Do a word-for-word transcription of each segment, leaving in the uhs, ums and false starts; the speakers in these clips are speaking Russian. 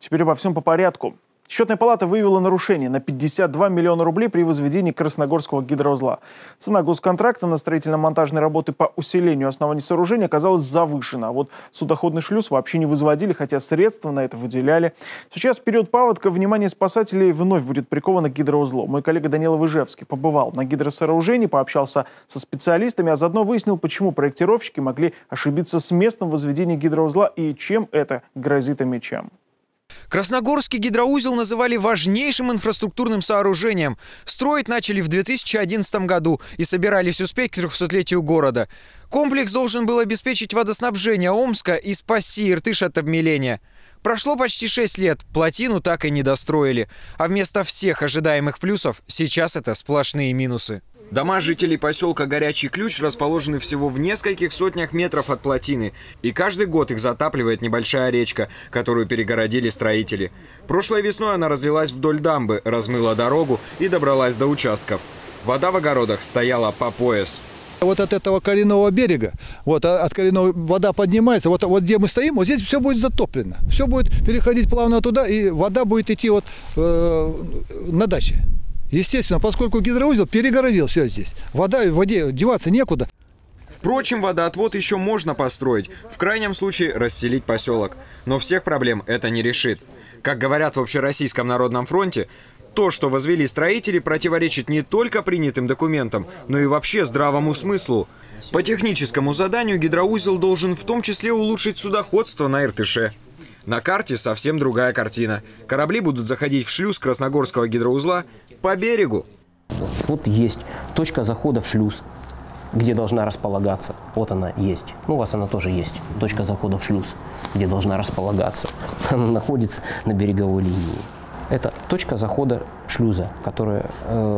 Теперь обо всем по порядку. Счетная палата выявила нарушение на пятьдесят два миллиона рублей при возведении Красногорского гидроузла. Цена госконтракта на строительно-монтажные работы по усилению оснований сооружения оказалась завышена. А вот судоходный шлюз вообще не возводили, хотя средства на это выделяли. Сейчас в период паводка внимание спасателей вновь будет приковано к гидроузлу. Мой коллега Данила Выжевский побывал на гидросооружении, пообщался со специалистами, а заодно выяснил, почему проектировщики могли ошибиться с местом возведения гидроузла и чем это грозит омичам. Красногорский гидроузел называли важнейшим инфраструктурным сооружением. Строить начали в две тысячи одиннадцатом году и собирались успеть к трехсотлетию города. Комплекс должен был обеспечить водоснабжение Омска и спасти Иртыш от обмеления. Прошло почти шесть лет, плотину так и не достроили. А вместо всех ожидаемых плюсов сейчас это сплошные минусы. Дома жителей поселка Горячий Ключ расположены всего в нескольких сотнях метров от плотины. И каждый год их затапливает небольшая речка, которую перегородили строители. Прошлой весной она разлилась вдоль дамбы, размыла дорогу и добралась до участков. Вода в огородах стояла по пояс. Вот от этого коренного берега, вот от коренного вода поднимается, вот, вот где мы стоим, вот здесь все будет затоплено. Все будет переходить плавно туда, и вода будет идти вот э, на даче. Естественно, поскольку гидроузел перегородил все здесь. Вода в воде деваться некуда. Впрочем, водоотвод еще можно построить, в крайнем случае расселить поселок. Но всех проблем это не решит. Как говорят в Общероссийском народном фронте, то, что возвели строители, противоречит не только принятым документам, но и вообще здравому смыслу. По техническому заданию гидроузел должен в том числе улучшить судоходство на Иртыше. На карте совсем другая картина. Корабли будут заходить в шлюз Красногорского гидроузла по берегу. Вот есть точка захода в шлюз, где должна располагаться. Вот она есть. Ну, у вас она тоже есть. Точка захода в шлюз, где должна располагаться. Она находится на береговой линии. Это точка захода шлюза, которая,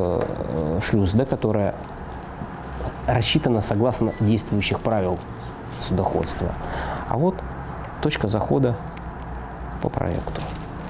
э, шлюз, да, которая рассчитана согласно действующих правил судоходства. А вот точка захода по проекту.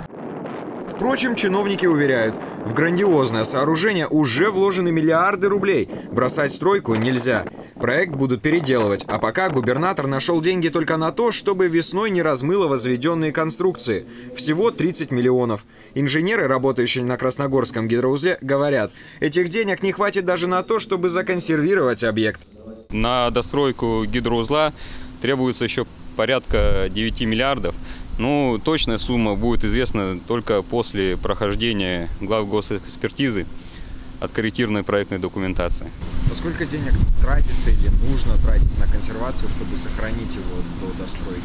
Впрочем, чиновники уверяют, в грандиозное сооружение уже вложены миллиарды рублей. Бросать стройку нельзя. Проект будут переделывать, а пока губернатор нашел деньги только на то, чтобы весной не размыло возведенные конструкции. Всего тридцать миллионов. Инженеры, работающие на Красногорском гидроузле, говорят, этих денег не хватит даже на то, чтобы законсервировать объект. На достройку гидроузла требуется еще порядка девяти миллиардов. Ну, точная сумма будет известна только после прохождения главгосэкспертизы откорректированной проектной документации. А сколько денег тратится или нужно тратить на консервацию, чтобы сохранить его до достройки?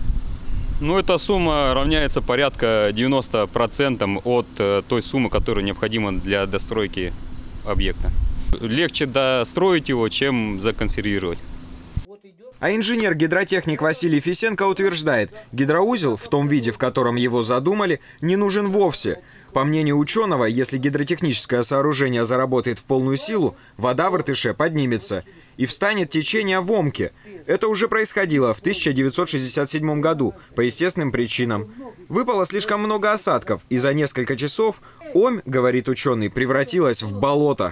Ну, эта сумма равняется порядка девяноста процентам от той суммы, которая необходима для достройки объекта. Легче достроить его, чем законсервировать. А инженер-гидротехник Василий Фисенко утверждает, гидроузел, в том виде, в котором его задумали, не нужен вовсе. По мнению ученого, если гидротехническое сооружение заработает в полную силу, вода в Иртыше поднимется и встанет течение в Омке. Это уже происходило в тысяча девятьсот шестьдесят седьмом году по естественным причинам. Выпало слишком много осадков, и за несколько часов Омь, говорит ученый, превратилась в болото.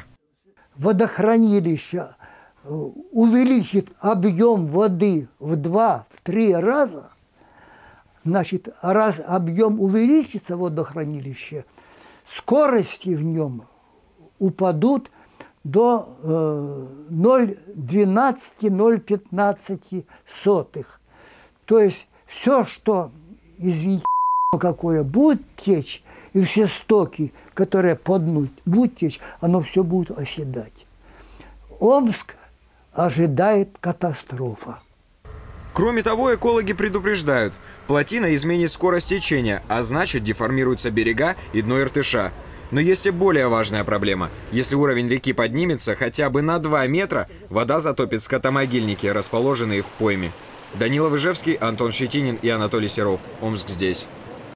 Водохранилище увеличит объем воды в два-три раза, значит, раз объем увеличится водохранилища, скорости в нем упадут до э, ноль целых двенадцать - ноль целых пятнадцать сотых. То есть все, что, извините, какое будет течь, и все стоки, которые по дну будут течь, оно все будет оседать. Омск ожидает катастрофа. Кроме того, экологи предупреждают, плотина изменит скорость течения, а значит деформируются берега и дно Иртыша. Но есть и более важная проблема. Если уровень реки поднимется хотя бы на два метра, вода затопит скотомогильники, расположенные в пойме. Данила Выжевский, Антон Щетинин и Анатолий Серов. Омск здесь.